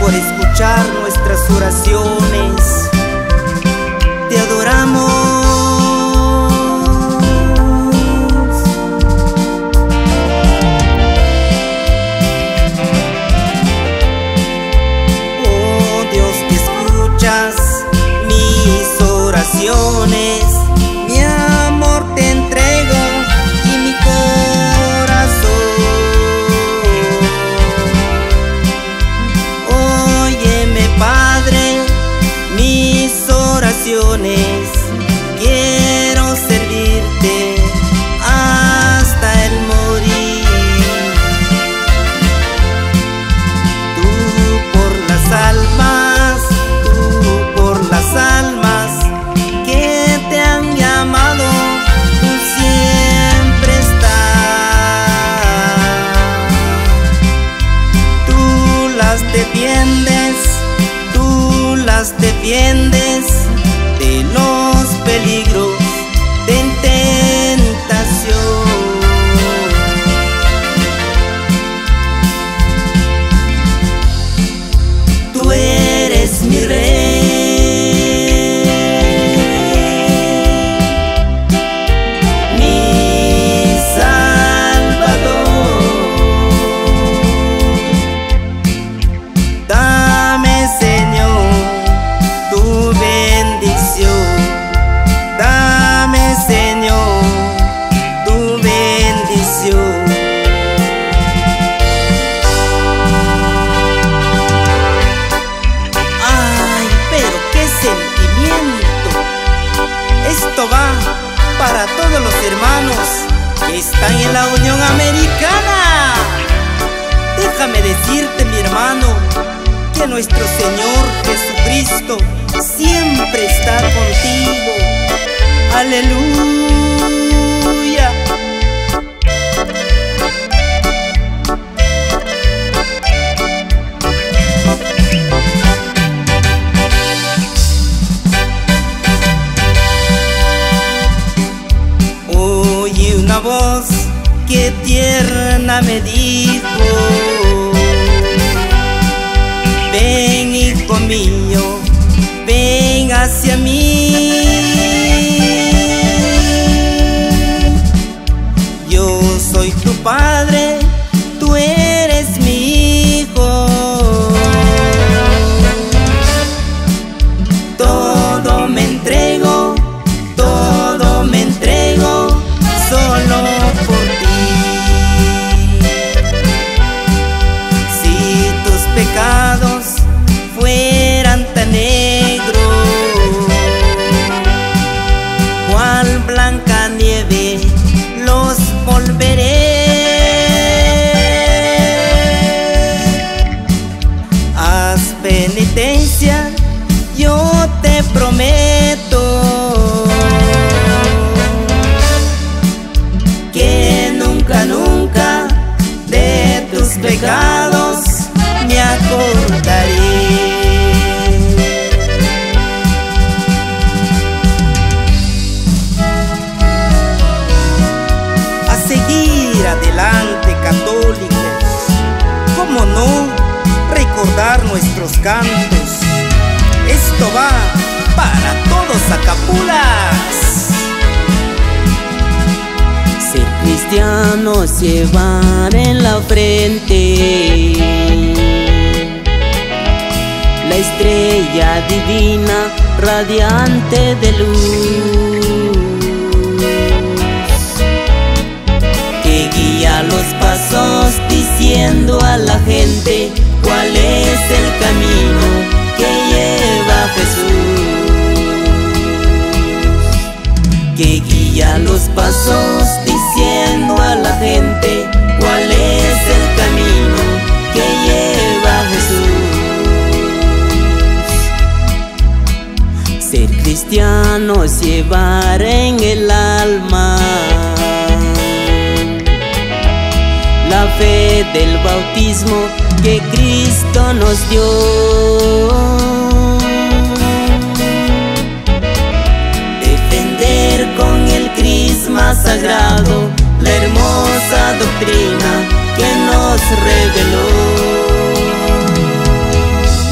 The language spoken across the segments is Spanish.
por escuchar nuestras oraciones. Te adoramos. Oh Dios, que escuchas mis oraciones, mi amor te entrego y mi corazón. Óyeme, Padre, mis oraciones, quiero servirte hasta el morir. Tú por las almas que te han llamado, tú siempre estás. Tú las defiendes de los peligros de tentación. Tú eres mi rey, mi Salvador. Dame, Señor, tu bendición. Dame, Señor, tu bendición. Ay, pero qué sentimiento. Esto va para todos los hermanos que están en la Unión Americana. Déjame decirte, mi hermano, que nuestro Señor Jesucristo siempre está contigo. Aleluya. Oí una voz que tierna me dijo: ven, hijo mío, ven hacia mí. Yo soy tu padre, tú eres mi hijo. Todo me entrego solo por ti. Si tus pecados fueran tan negros, cual blanca nieve los volveré. Haz penitencia, yo te prometo que nunca, nunca de tus pecados me acordaré. A seguir adelante, católicos. ¿Cómo no recordar nuestros cantos? Esto va para todos Acapulas. Ser cristiano es llevar en la frente la estrella divina radiante de luz, que guía los pasos diciendo a la gente cuál es el camino que lleva a Jesús, que guía los pasos diciendo a la gente cuál es el camino que lleva a Jesús. Ser cristiano es llevar en el alma la fe del bautismo que Cristo nos dio. Defender con el crisma sagrado la hermosa doctrina que nos reveló.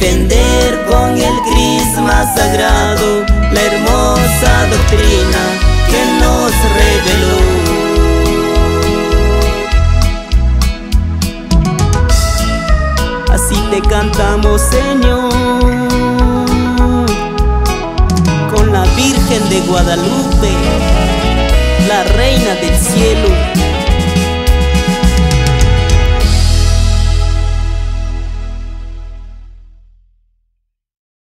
defender con el crisma sagrado la hermosa doctrina que nos reveló. Así te cantamos, Señor, con la Virgen de Guadalupe, la Reina del Cielo.